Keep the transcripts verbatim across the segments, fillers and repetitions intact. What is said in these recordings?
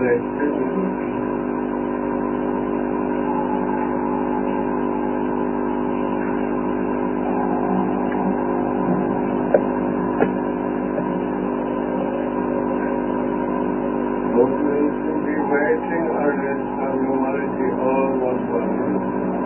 corrected. Waiting artists of humanity all one body.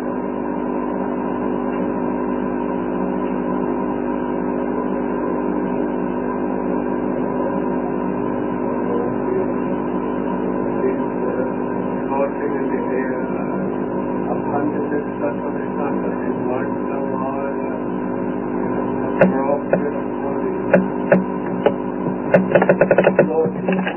Floating in the air, a hundred and such of the sun in one Samaya, a rock in a body. Floating.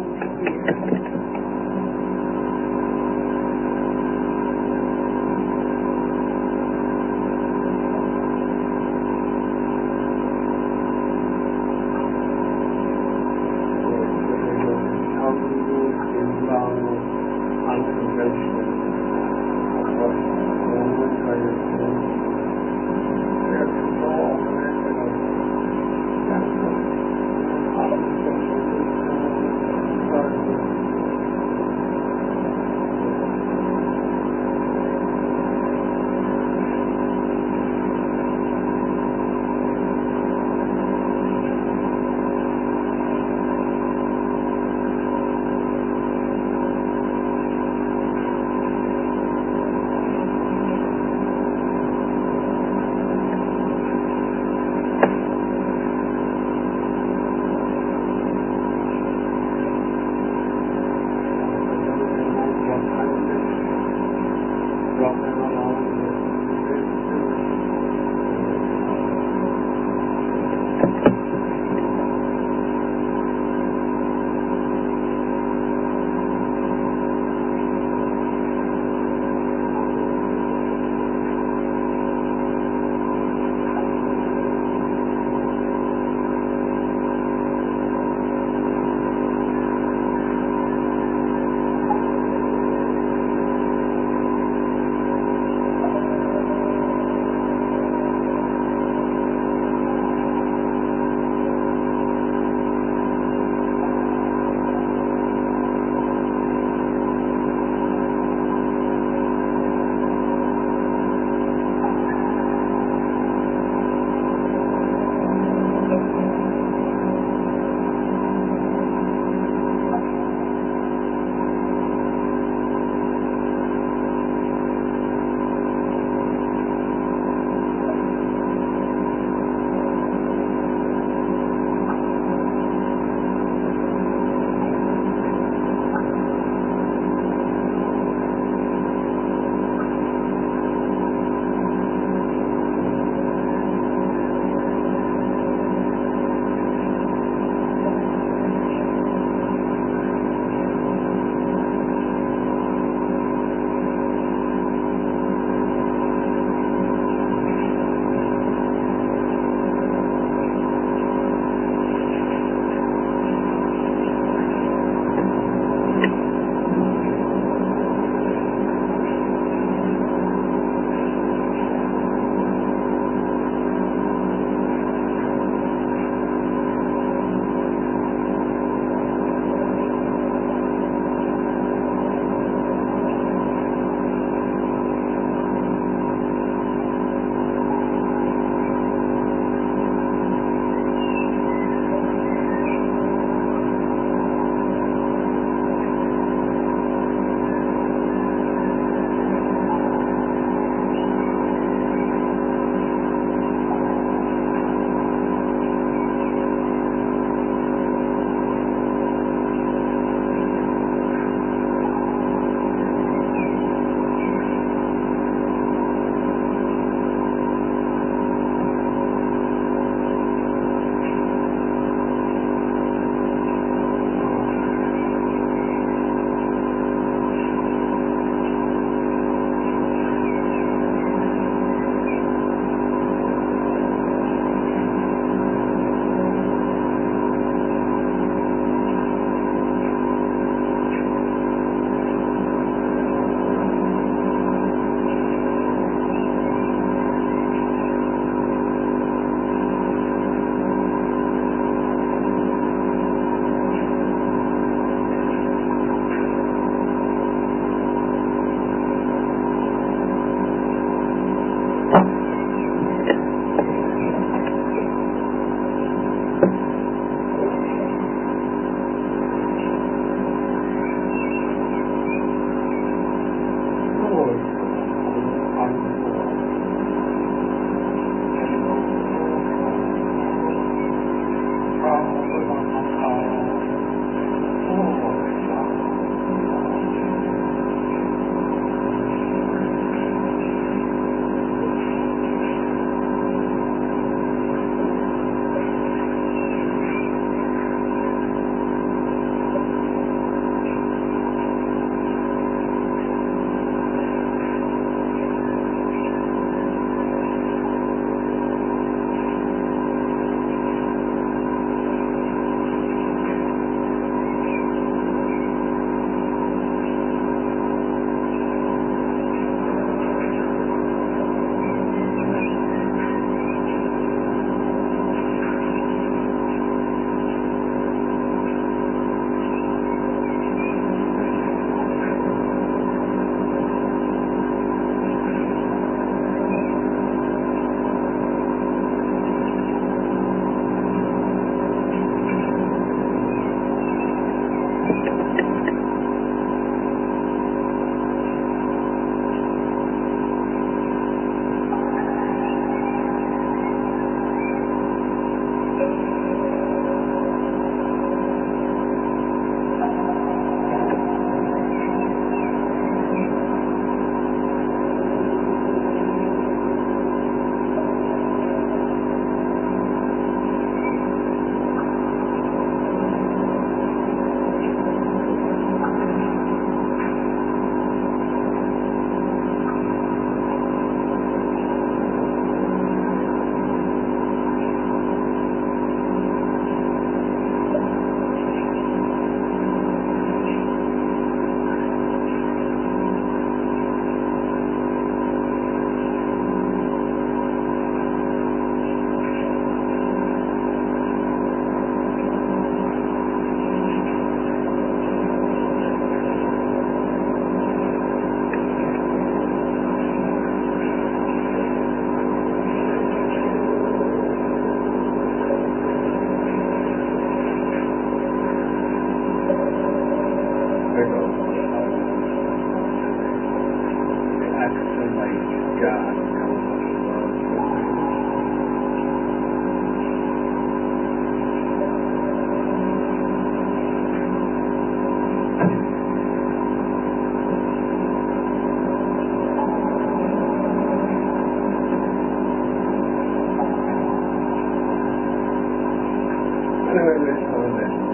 bit of the actinite gas comes anyway, let's go on then.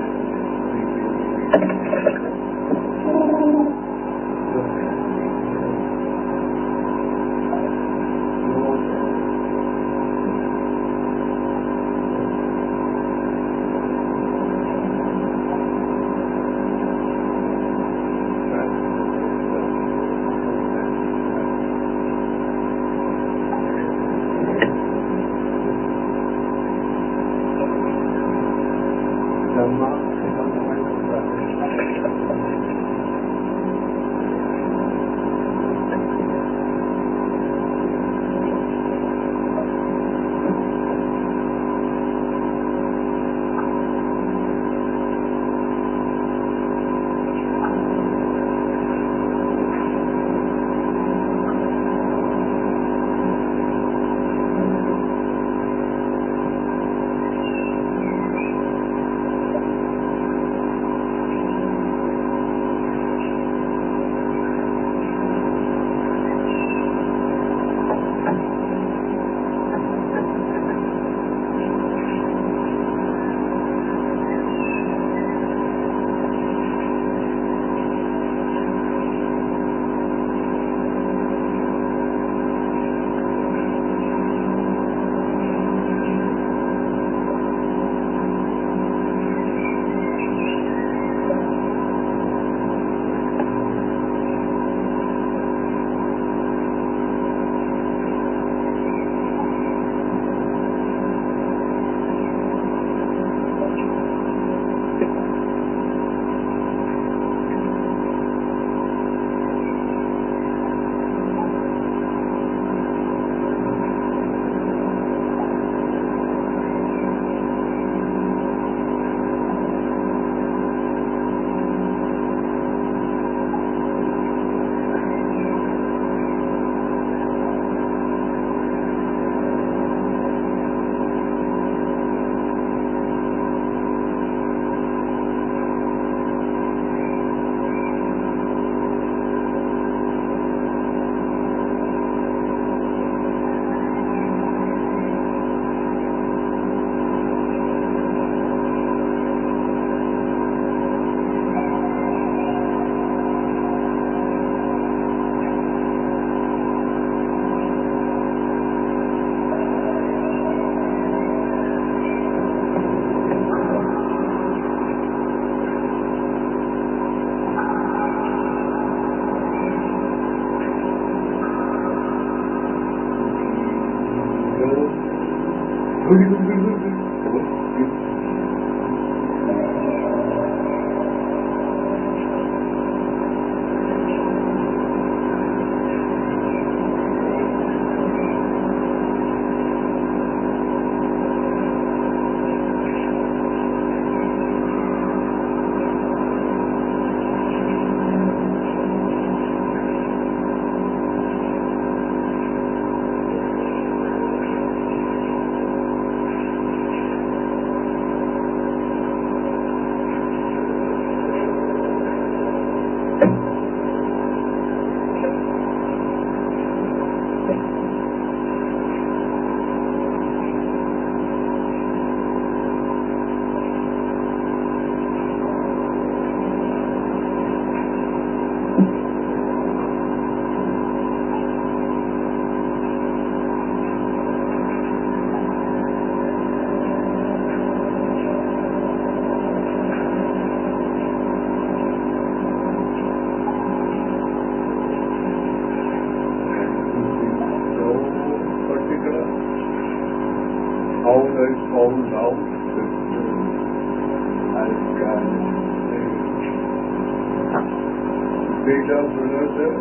found out that uh, I've got a beta brother,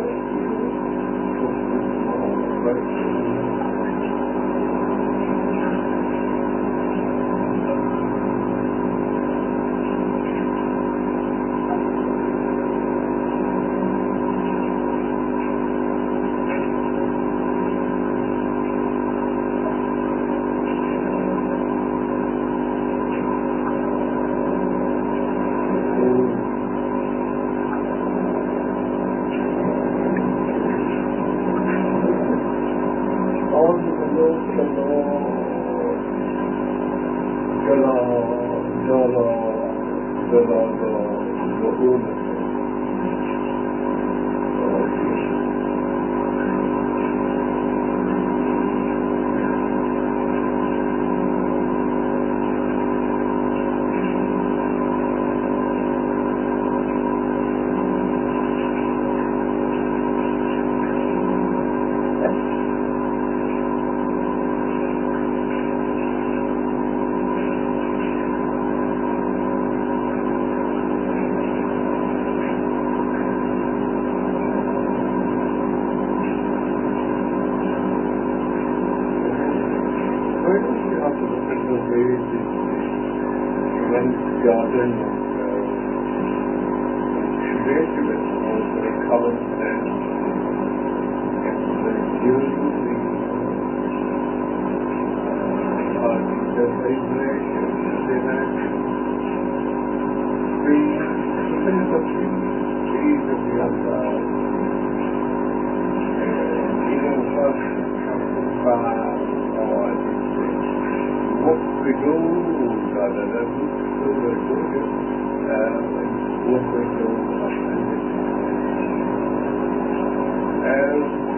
وأمة garden of creative also recovered and during the uh, the vibration they had three spirits of trees of the other even first something far or what we do rather than what we do what we do and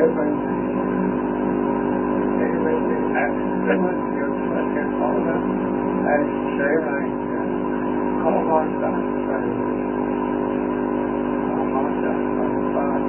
when they when the accident you can call them and say like call on that friend. Call on that friend.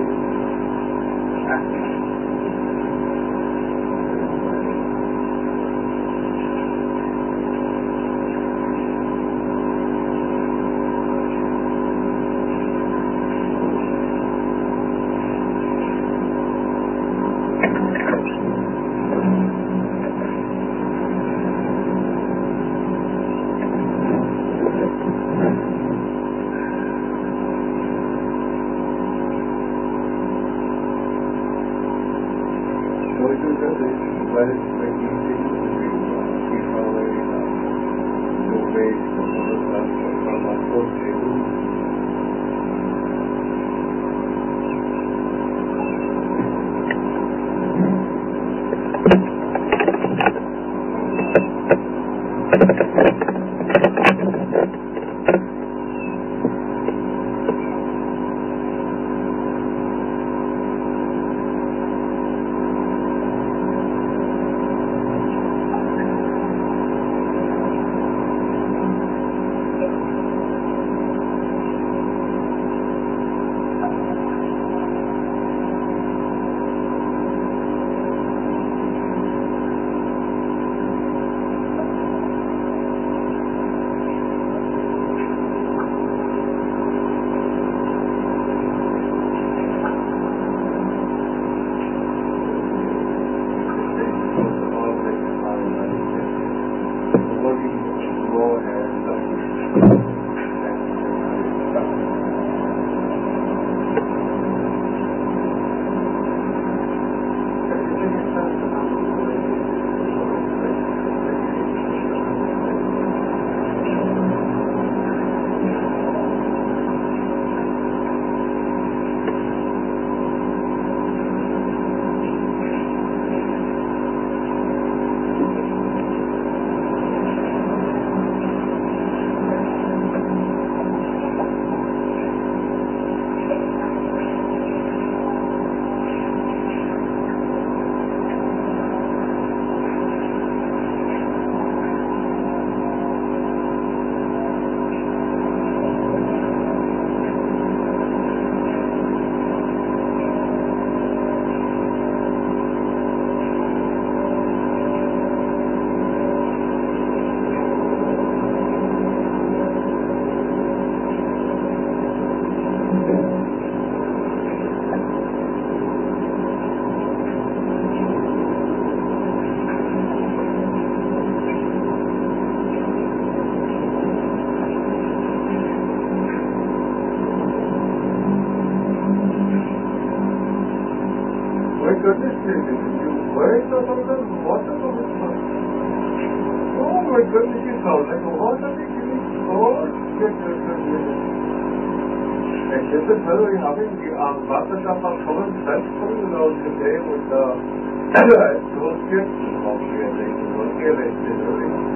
goodness, where is the water coming from? Oh my goodness, you sound like a water giving all good, good, good, good. And this is whether we're having the um, buses up our common sense coming around today with the those kids of realizing, those realizing.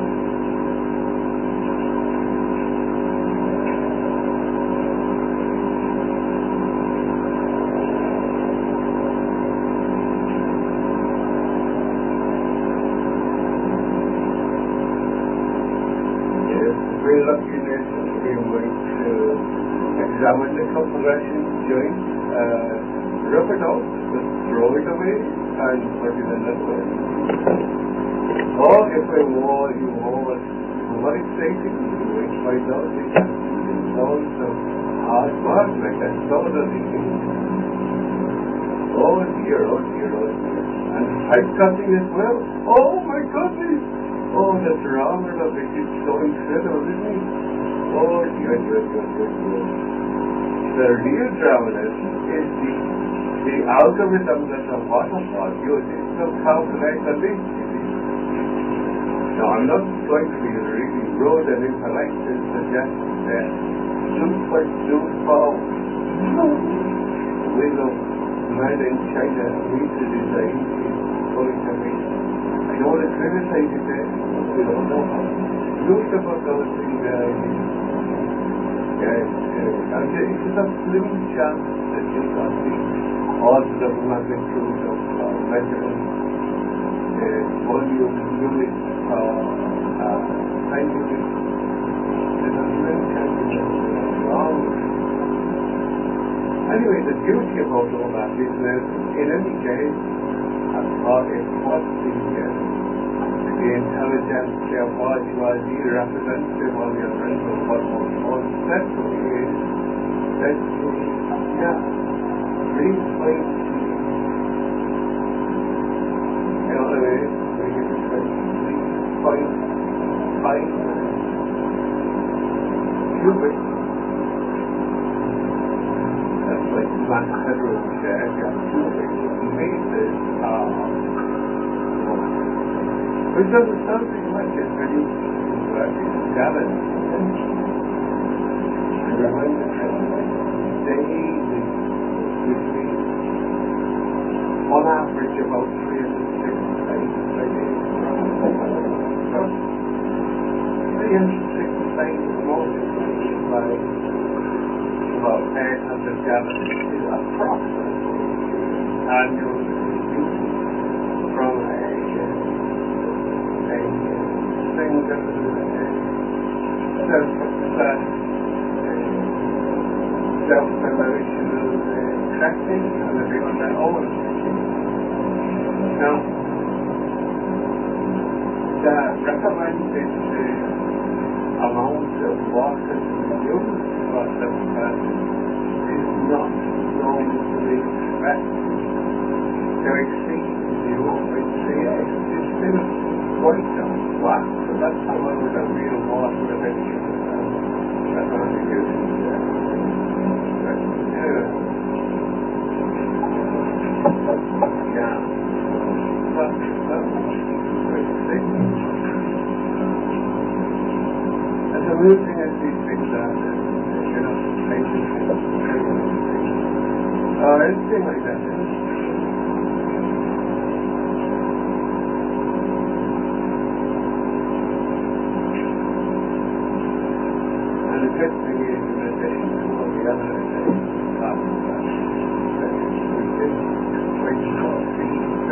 Examine the compression joint, uh, rub it out, just throw it away and put it in the soil. Or if a wall you over over exciting, you will find out it has installed some hard part like that, so the thing. Oh dear, oh dear, oh dear. And pipe cutting as well. Oh my goodness! Oh, the drama of it is so incredible, isn't it? Oh dear, dear, dear, dear, dear. The real travelers is the, the algorithm that a waterfall uses to calculate the length. Now, I'm not going to be really rude and impolite to suggest that super duper window made in China needs to design is going to be. I don't want to criticize it there. We don't know how beautiful those things are. Yes, yes. And it's a slim chance that you can see also the magnitude of uh, measurement, uh, volume, unit, uh, uh, time unit. There's a million can be wrong. Anyway, the beauty about all that is that in any case, as far as what the, uh, the intelligence of what was either representative on the other end of what was most central is that, uh, yeah, really plain, you know what I mean? Really plain, plain, cubic. That's like mass federal share, yeah, cubic meters are, which doesn't sound too much as when you work in gallons. And remember that daily, which means on average about three hundred sixty days a day. three hundred sixty days multiplied by about eight hundred gallons is approximately annual use from a, a thing that is self-success, self-promotional tracking, and everyone that owns it. Now, the recommended uh, amount of water to be used for self-success is not normally expected to exceed zero point three eight. It's still quite a lot, so that's the one with a real water addiction. That's what I'm using there. But, anyway. Yeah. But, well, we'll see. As amusing as these things are, you know, painting things, uh, anything like that, isn't it? And the good thing is, in addition to all the other things, uh, that we did wait for the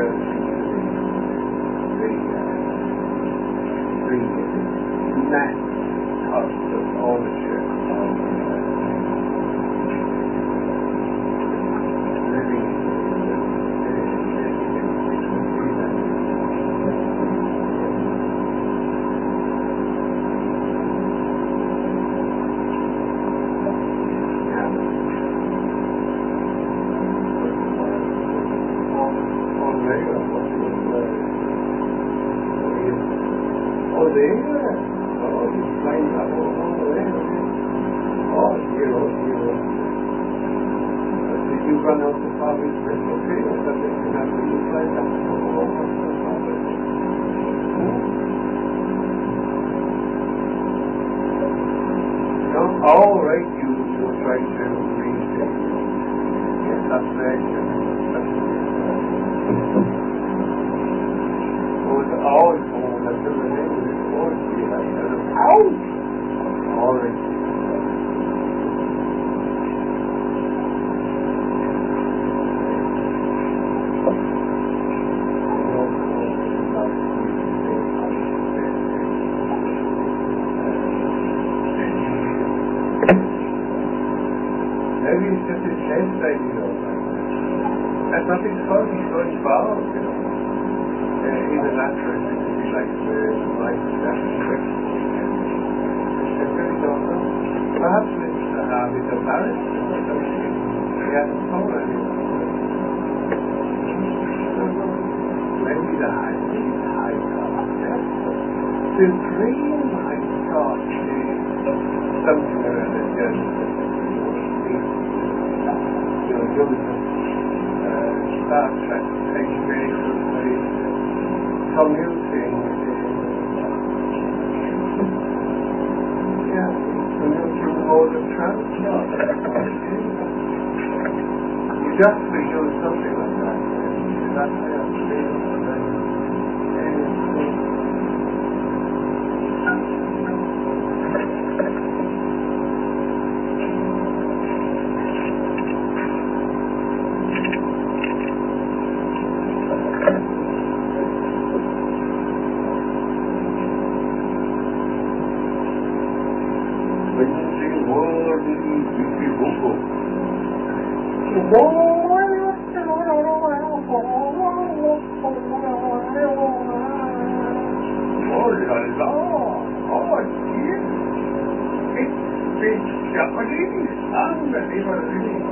the the net cost of ownership of living all right, you will try to read the subsection. It was always going to fill it in with this word. Ouch! All right. Maybe it's just his chest that you know. That's not his fault, he's going forward, you know. Uh, he's a naturalist, it could be like the life of that quick. I really don't know. Perhaps it's a habit of marriage or something. He hasn't told anyone. Maybe the high, maybe the high thought, yes. The dream, I thought, is something around the gender. You know, Joseph, uh, Star Trek experiences with commuting, yeah, commuting mode of transport. You definitely do something like that. That's the experience that la la! Oh, dear! It's big Japanese! Unbelievable!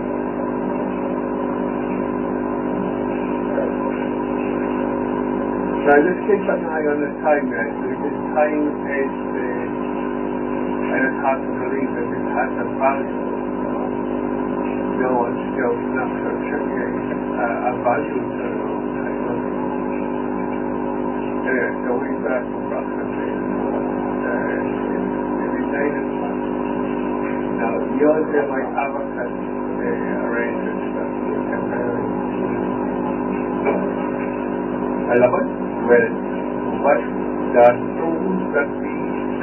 Now let's keep an eye on the time there. So this time is the and it's hard to believe that it has a value. No one's still not contributing uh, a value to the own time. Anyway, so we've got approximately uh, maybe nine o'clock. Now yours there might have a cut the arrangements that we can I love it. Well, what does those that be?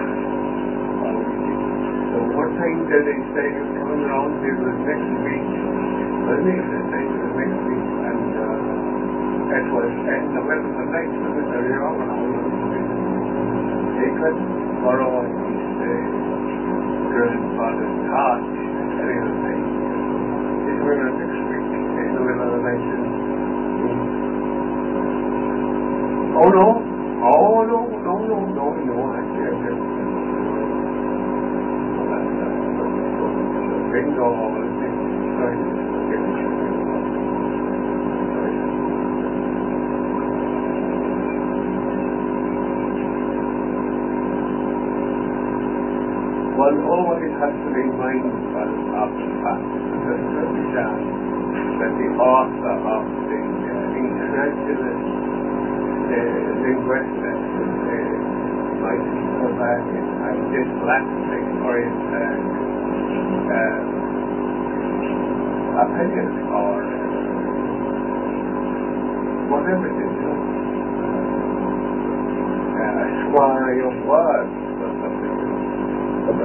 So one time that they say you're coming around here was next week, well, maybe the time was next week, and uh, it was in November the ninth, so it was very wrong, and all of them. They could borrow his uh, grandfather's torch, any other thing. It's November next week, in November the ninth. Oh no, oh no, no, no, no, no, actually, I just bingo, sorry, one always has to be mindful of the fact that the author of the uh, incredulous Uh, linguistic uh, might go back and dyslexic or uh, uh, opinion or uh, whatever it is, you know, uh, a soiree of words or something. So,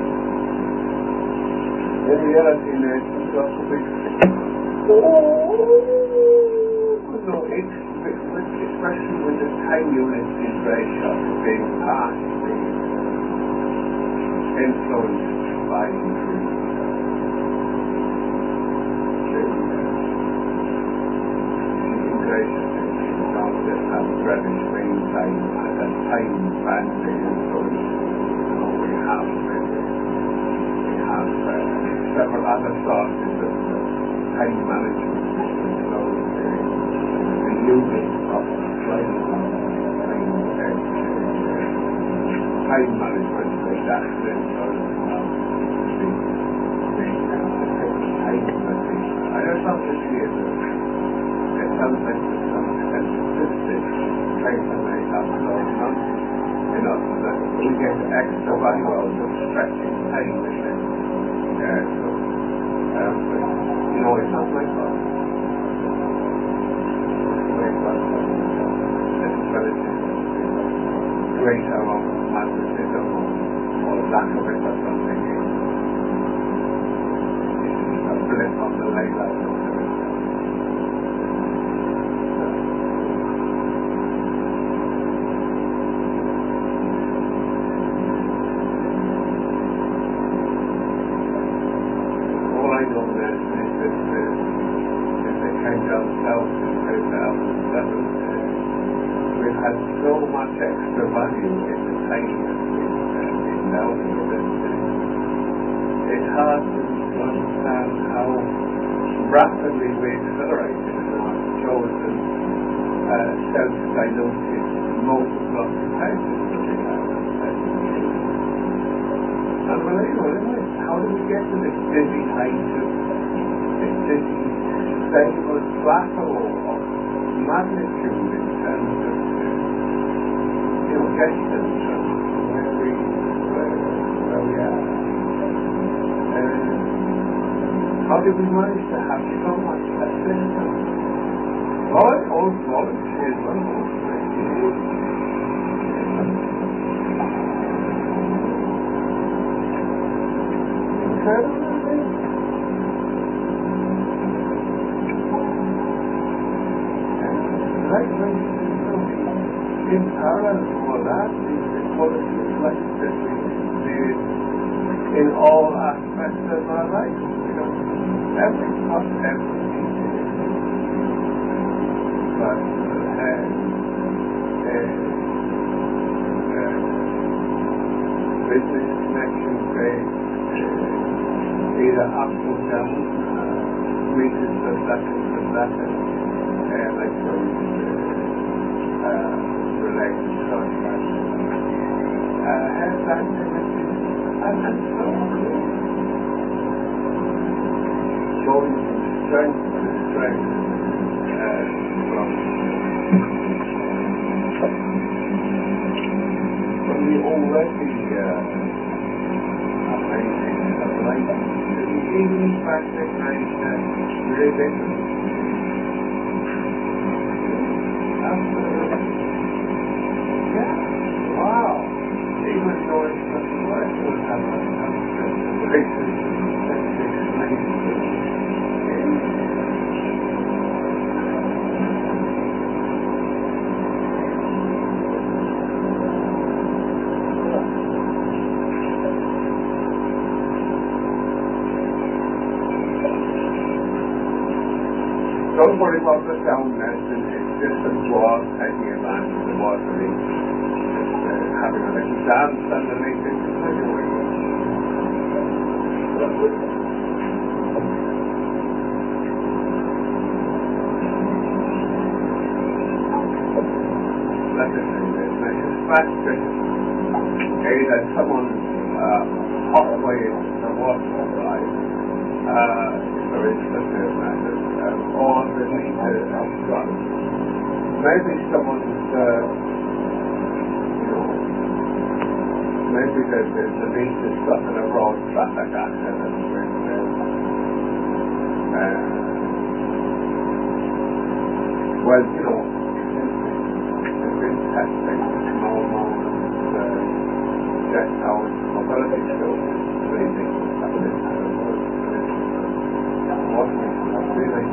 in reality, there's also big oh no, it's especially when the time unit is very short, being past the influence by the integration of the British screen time at that time and the influence you know, we have we have uh, several other sources of uh, time management systems, so the, the unit of time, time management, like that, then sort of um, the, the, the time that the, I don't know if it is, it sounds like there's some statistic trying to make up those numbers, you know, so that we get extra value out of stretching time, isn't it? Yeah, so, um, but, you know, it's not my fault. Greater or magnetism or lack of it or something. It's a blip on the ley line or something. All I know is that they came down south in two thousand seven. We've had so much extra value in the time that we've been down here that it's hard to understand how rapidly we accelerated in our chosen uh, self-diluted multiple occupations that we have. Unbelievable, isn't it? How do we get to this dizzy height of this dizzy, stable plateau of magnitude in terms of distance from where we, where, where we are. And how did we manage to have so much at the same time? All old volunteers, one incredible. Right, right. In parallel to all that, the quality of life that we live in all aspects of our life. You know, every thought, every detail, but uh, has a business connection rate, uh, either up or down, uh, meters per second per second, uh, like those uh, uh, related contracts. Uh, has activity and, and so on. Going from strength to strength, uh, from, from the already uh, amazing sublime to the even plastic nature ridiculous. Absolutely. Yeah. Wow. Even though it's not the right would have a great Don't worry about the soundness, and it's just some dwarf taking advantage of the water leak. Just uh, having a little dance underneath it. Let us say this. Now, suspect that either someone uh, hot away the water supply, uh, there is such a matter. Um, or the meter up front. Maybe someone's, uh, you know, maybe the, the, the meter stuck in a road traffic accident with, uh, uh, well, you know, they've been testing small moments, uh, just how mobility skills is breathing, something kind of work. What really?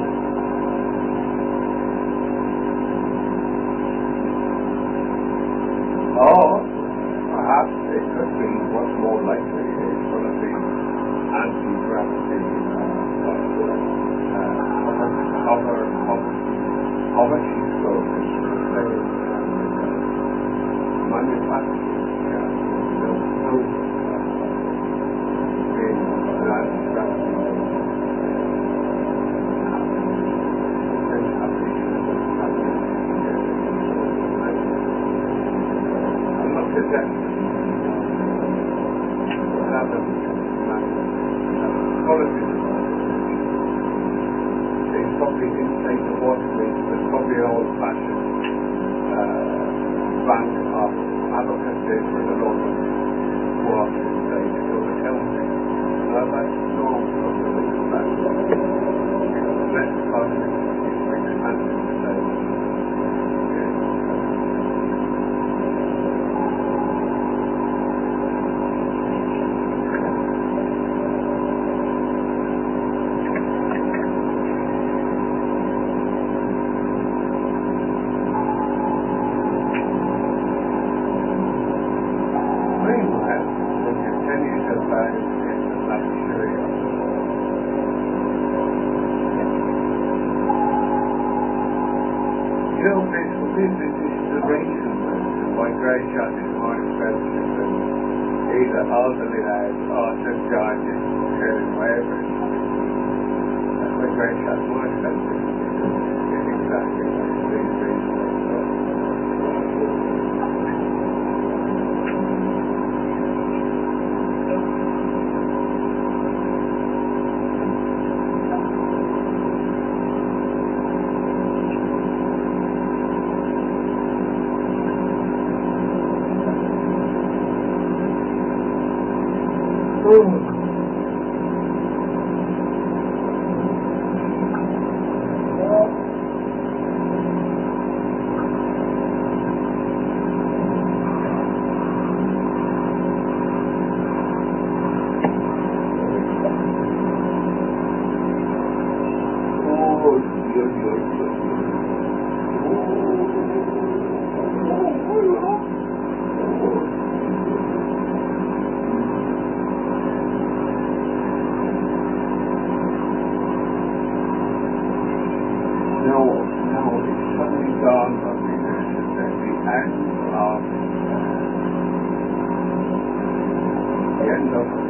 Or perhaps it could be what's more likely is going to be anti-gravity uh, uh, hover, hover, hover sheet flow, manufacturing, yeah, so, so, uh, anti-gravity. Probably inside the water leak, there's probably an old-fashioned uh, bank of advocacy for the local water inside to go to county. Now that's normal for the local bank. Less costly for expansion inside. You know, this, this, this is the reason why grey shot is more expensive than either elderly lads or Saint George's here in Waverley. That's why grey shot is more expensive. It's exactly these reasons.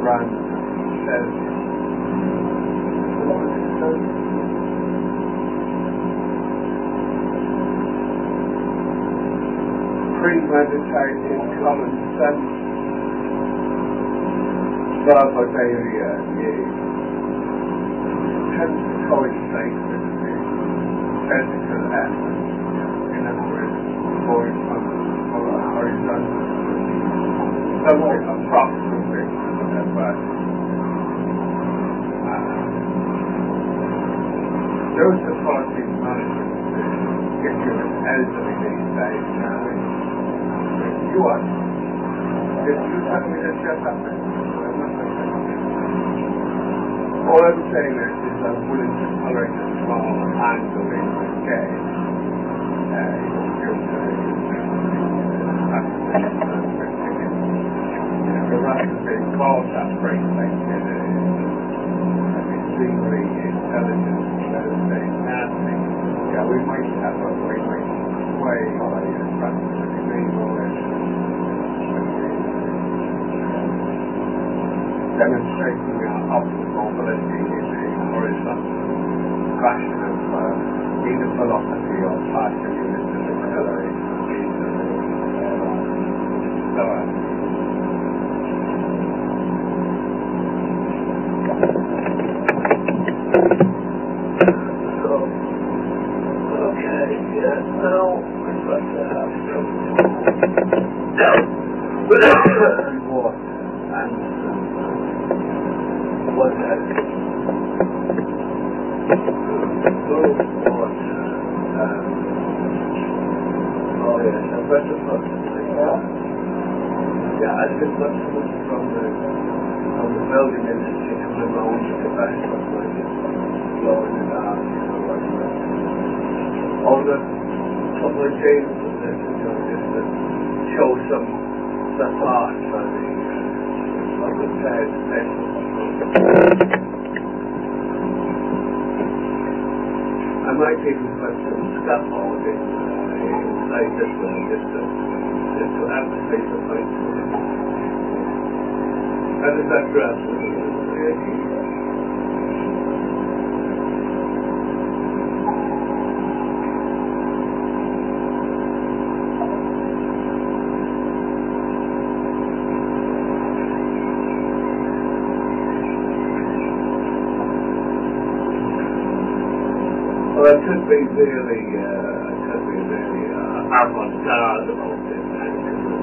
Rand says, what was it says? Premeditating common sense, Barbadaria, ye, tends to coincide with the physical essence, in other words, going from a horizontal, somewhat approximately, but uh, those authorities management get you an elderly these days, now. You are. Did you tell me that just happened? All I'm saying is, is I'm willing to tolerate a small angle in the scale. Uh, you know, just uh, the right of being called that great thing in extremely intelligent, let us say, nasty. Yeah, we might have a we might sway by a practice being always demonstrating our optimal mobility in a horizontal fashion of uh, either philosophy or partial units of acceleration. So, uh, so, okay, yeah, now we've got to have some reward and what that is. So, what, um, oh yes, I've read the book. Yeah, yeah, I just got some from the, from the building industry to the loans at the back of my blowing it out, you know, like that. All the couple of tables and this, you know, just to show some, the thought for the, uh, of the past special. I might even put some scaffolding uh, inside this one just to, just to emphasize the point to it. How does that grab with you? Well, it could be really, uh, it could be really uh, avant-garde about it, and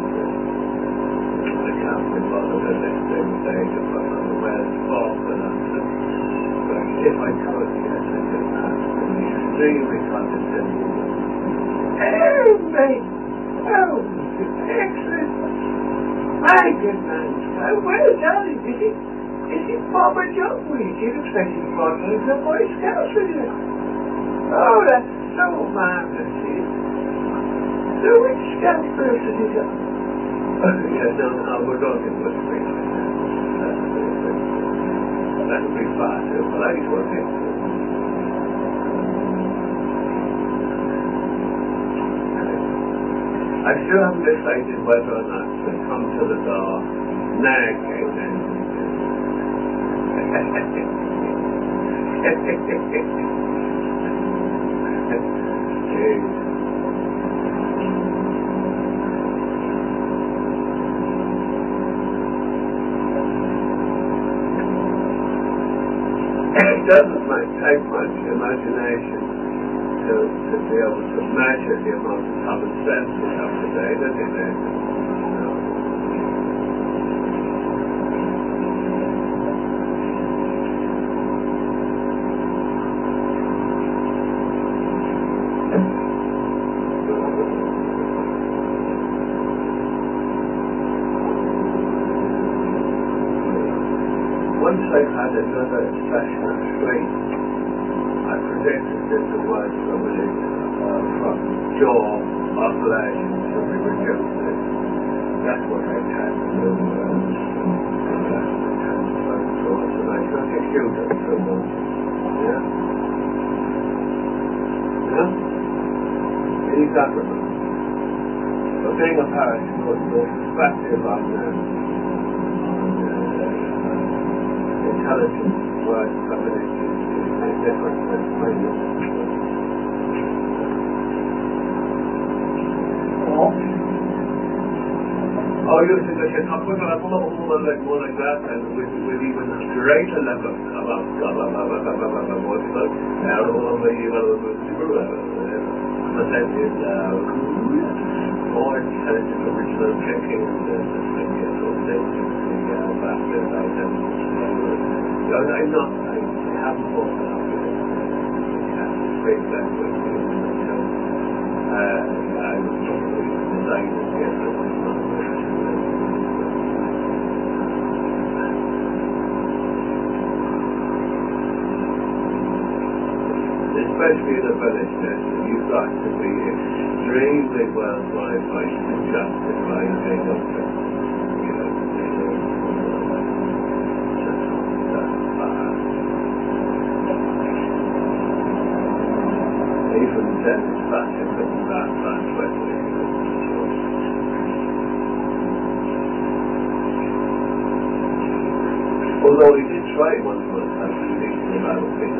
I can't be bothered at this stage of where it's for for that. But if I could, yes, I could have an extremely condescending. Oh, mate! Oh, excellent! My good man! Oh, well done! Is it, is it Papa John Week? It looks like he's brought me some Boy Scouts with you. Oh, that's so marvelous. So which scout person is that? Oh, yeah, no, no, we're going to put it like that. That would be far too polite, wouldn't it? I still haven't decided whether or not to come to the door nagging and it doesn't take much imagination to, to be able to measure the amount of common sense we have today, does it? No. Once I had another session of sleep, I predicted that the word from the uh, from jaw oscillation to be reduced. That's what I had to do. So I got a huge approval. Yeah? Yeah? He's got them. So being a parachute was perspective on them. intelligent word combination is different than radio. Oh, you think I should talk about a little like more like that, and with, with even greater level of about what is it? I don't know what you will do. But that is more intelligent original thinking and the those things the back there about them. I'm not, I haven't thought about it. It's great that way. I was totally designed to get it. Especially in a village station, you've got to be extremely well qualified to justify being up there. You know, just that far. Even then, it's back to putting that back quickly. Although he did try one month after thinking about it.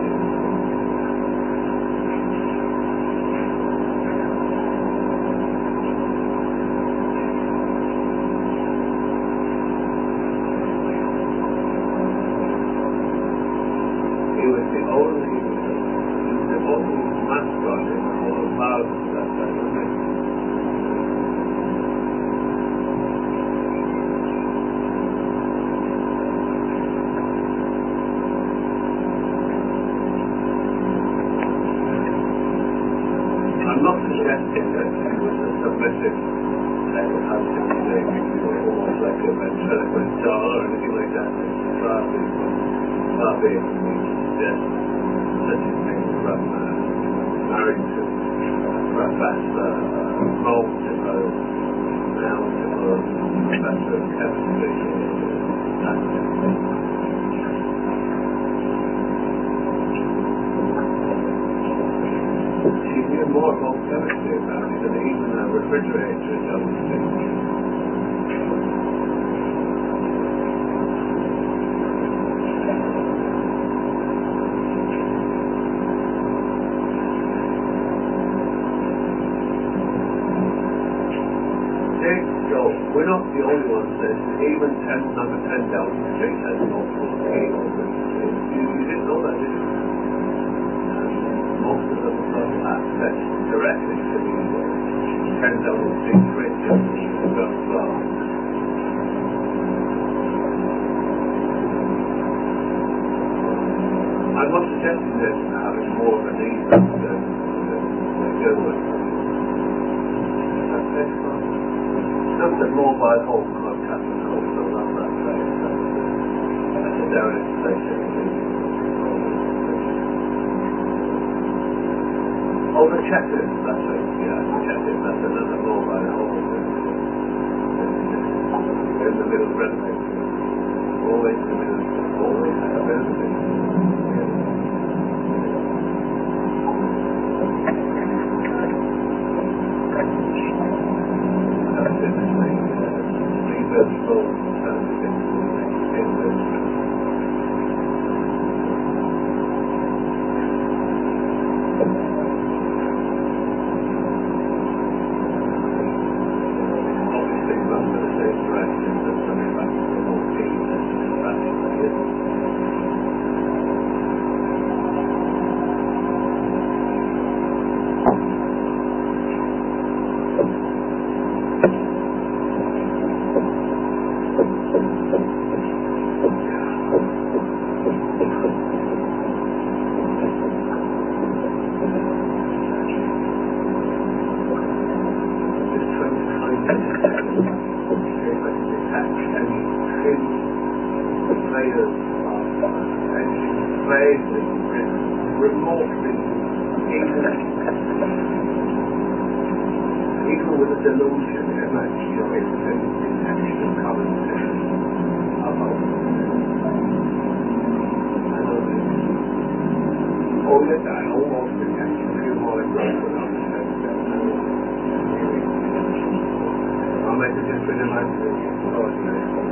I'm not suggesting that he was a submissive telepathically, you know, almost like a ventriloquist doll or anything like that. It's far be, far be it from me to suggest such a thing from uh, married to Professor Multiple, now to Professor of Chemistry. More about chemistry about it than even a refrigerator does things. So we're not the only ones that even ten number ten Downing Street has multiple cables. You, you didn't know that, did you? Most of them have access directly to the ten Downing Street fridge on the ground floor. I'm not suggesting that having more of a need than we do with. That's excellent. Just a mobile home contact and also not that place. That's a derelict station. Oh, the checkers, that's right, yeah, the checkers, that's another mobile home. In the middle of Redmond. Always in the middle, always in the middle. Remotely, even, even with a delusion, it might feel it's an intentional common sense about oh yes, I almost think I can feel more aggressive on the sense that I'll make a different imagination.